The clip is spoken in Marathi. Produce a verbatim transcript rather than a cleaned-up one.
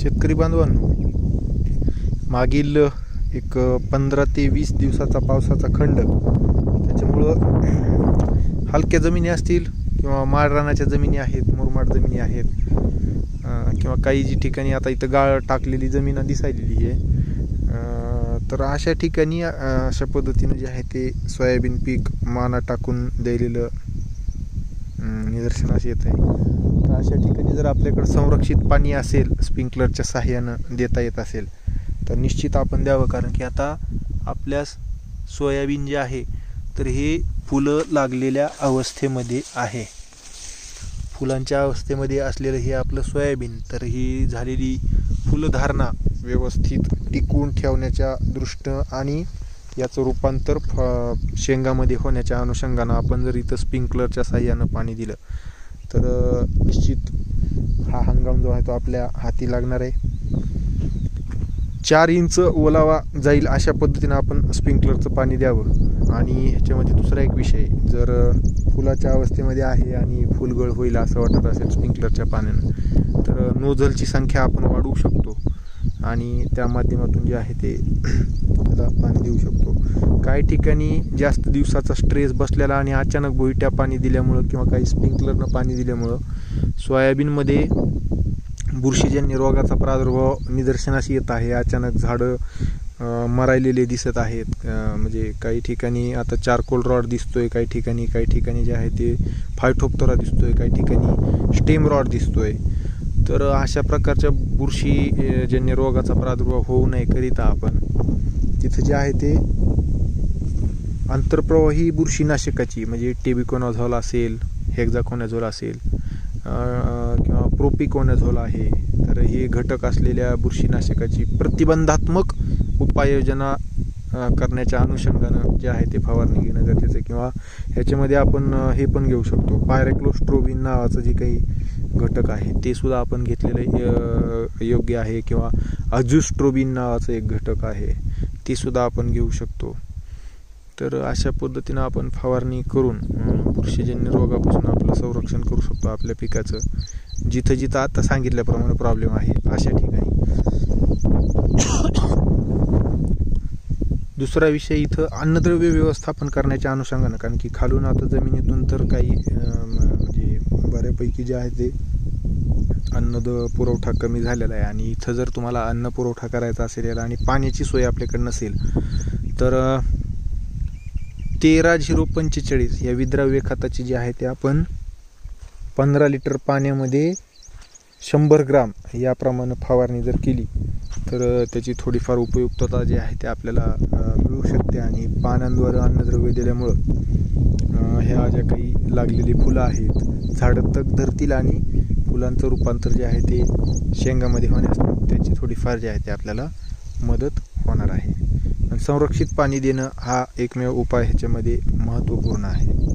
शेतकरी बांधवांनो, मागील एक पंधरा ते वीस दिवसाचा पावसाचा खंड, त्याच्यामुळं हलक्या जमिनी असतील किंवा माळरानाच्या जमिनी आहेत, मुरमाड जमिनी आहेत, किंवा काही जी ठिकाणी आता इथं गाळ टाकलेली जमीन दिसायलेली आहे, तर अशा ठिकाणी अशा पद्धतीनं जे आहे ते सोयाबीन पीक माना टाकून द्यायलेलं निदर्शनास येत आहे. तर अशा ठिकाणी जर आपल्याकडे संरक्षित पाणी असेल, स्प्रिंकलरच्या साहाय्यानं देता येत असेल तर निश्चित आपण द्यावं. कारण की आता आपल्या सोयाबीन जे आहे तर हे फुलं लागलेल्या अवस्थेमध्ये आहे. फुलांच्या अवस्थेमध्ये असलेलं हे आपलं सोयाबीन, तर ही झालेली फुलधारणा व्यवस्थित टिकवून ठेवण्याच्या दृष्टीनं आणि याचं रूपांतर फ शेंगामध्ये होण्याच्या अनुषंगानं आपण जर इथं स्प्रिंकलरच्या साहाय्यानं पाणी दिलं तर निश्चित हा हंगाम जो आहे तो आपल्या हाती लागणार आहे. चार इंच ओलावा जाईल अशा पद्धतीनं आपण स्प्रिंकलरचं पाणी द्यावं. आणि ह्याच्यामध्ये दुसरा एक विषय, जर फुलाच्या अवस्थेमध्ये आहे आणि फुलगळ होईल असं वाटत असेल स्प्रिंकलरच्या पाण्यानं, तर नोझलची संख्या आपण वाढवू शकतो आणि त्या माध्यमातून जे आहे ते त्याला पाणी देऊ शकतो. काही ठिकाणी जास्त दिवसाचा स्ट्रेस बसलेला आणि अचानक भुईट्या पाणी दिल्यामुळं किंवा काही स्प्रिंकलरनं पाणी दिल्यामुळं सोयाबीनमध्ये बुरशीजन्य रोगाचा प्रादुर्भाव निदर्शनास येत आहे. अचानक झाडं मरायलेले दिसत आहेत. म्हणजे काही ठिकाणी आता चारकोल रॉड दिसतोय, काही ठिकाणी काही ठिकाणी जे आहे ते फायटोप्तरा दिसतोय, काही ठिकाणी स्टेम रॉड दिसतोय. तर अशा प्रकारच्या बुरशीजन्य रोगाचा प्रादुर्भाव होऊ नये करिता आपण तिथं जे आहे ते आंतरप्रवाही बुरशीनाशकाची म्हणजे टेबिकोनाझोल असेल, हेक्झाकोनाझोल असेल किंवा प्रोपिकोनाझोल आहे, तर हे घटक असलेल्या बुरशीनाशकाची प्रतिबंधात्मक उपाययोजना करण्याच्या अनुषंगानं जे आहे ते फवारणी घेणं गरजेचं आहे. किंवा ह्याच्यामध्ये आपण हे पण घेऊ शकतो, पायरेक्लोस्ट्रोबिन नावाचं जे काही घटक आहे ते सुद्धा आपण घेतलेलं योग्य आहे. किंवा अझुस्ट्रोबिन नावाचं एक घटक आहे ते सुद्धा आपण घेऊ शकतो. तर अशा पद्धतीनं आपण फवारणी करून बुरशीजन्य रोगापासून आपलं संरक्षण करू शकतो आपल्या पिकाचं, जिथं जिथं आता सांगितल्याप्रमाणे प्रॉब्लेम आहे अशा ठिकाणी. दुसरा विषय इथं अन्नद्रव्य व्यवस्थापन करण्याच्या अनुषंगानं, कारण की खालून आता जमिनीतून तर काही म्हणजे बऱ्यापैकी जे आहे ते अन्न पुरवठा कमी झालेला आहे. आणि इथं जर तुम्हाला अन्न पुरवठा करायचा असेल आणि पाण्याची सोय आपल्याकडे नसेल तर तेरा झिरो पंचेचाळीस या विद्राव्य खताची जी आहे ते आपण पंधरा लिटर पाण्यामध्ये शंभर ग्राम याप्रमाणे फवारणी जर केली तर त्याची थोडीफार उपयुक्तता जी आहे ते आपल्याला मिळू शकते. आणि पानांद्वारे अन्नद्रव्य दिल्यामुळं ह्या ज्या काही लागलेली फुलं आहेत झाडं तग धरतील आणि फुलांचं रूपांतर जे आहे ते शेंगामध्ये होण्यास त्याची थोडीफार जे आहे ते आपल्याला मदत होणार आहे. संरक्षित पाणी देणं हा एकमेव उपाय ह्याच्यामध्ये महत्त्वपूर्ण आहे.